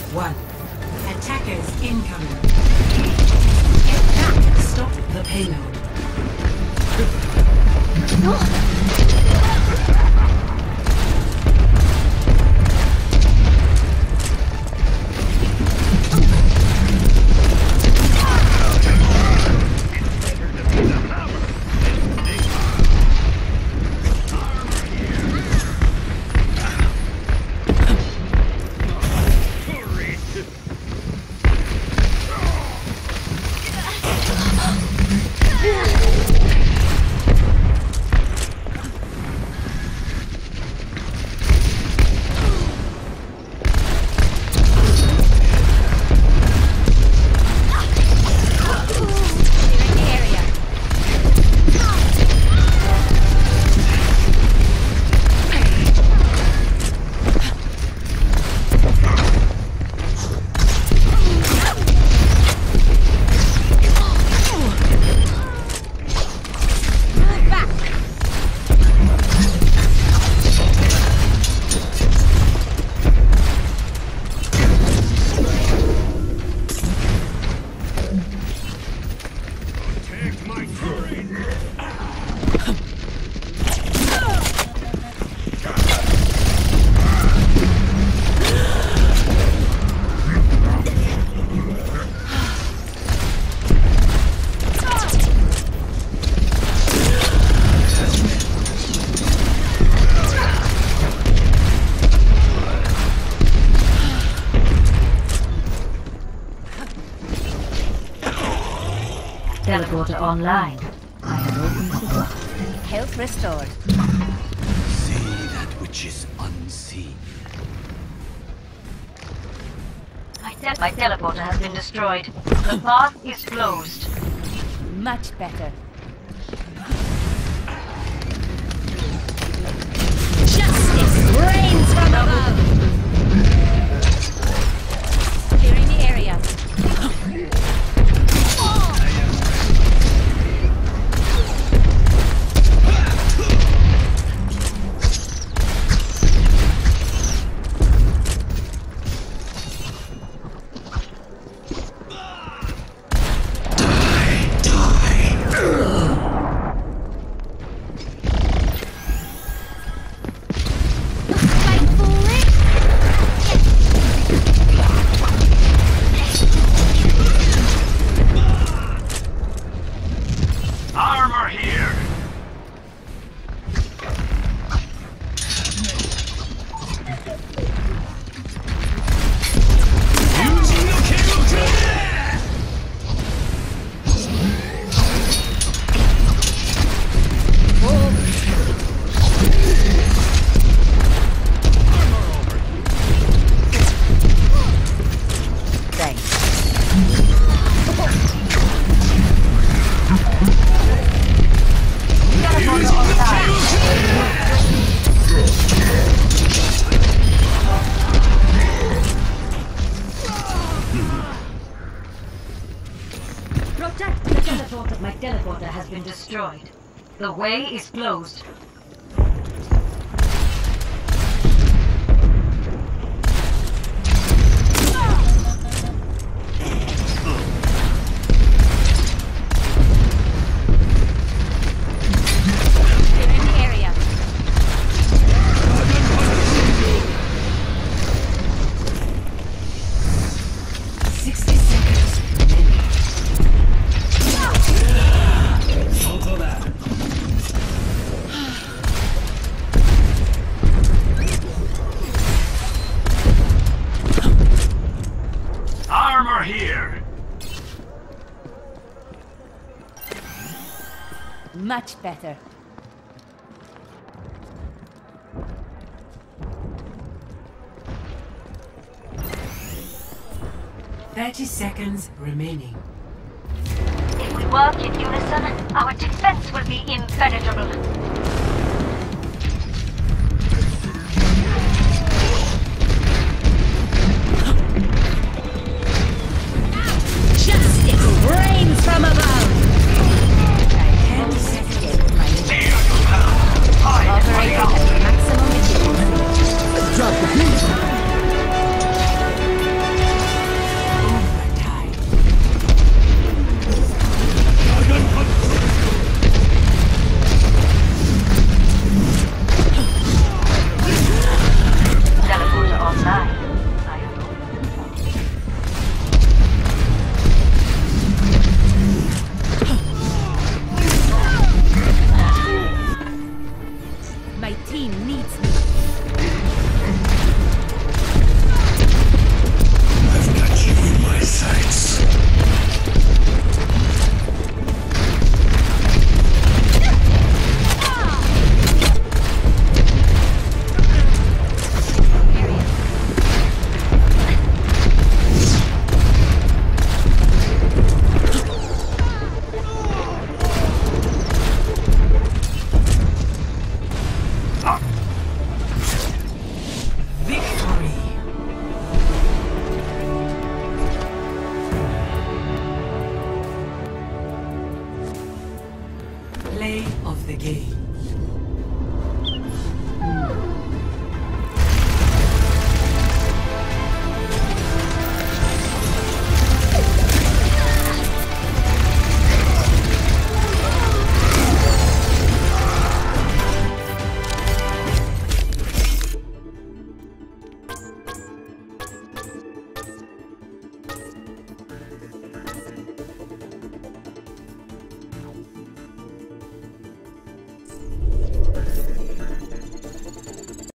1. Attackers incoming. Get back! Stop the payload. Teleporter online. I have opened the door. Health restored. See that which is unseen. My teleporter has been destroyed. The path is closed. Much better. Justice reigns from above! Clearing the area. Armor here! Protect the teleporter. My teleporter has been destroyed. The way is closed. Clearing the area. Armor here! Much better. Seconds remaining. If we work in unison, our defense will be impenetrable.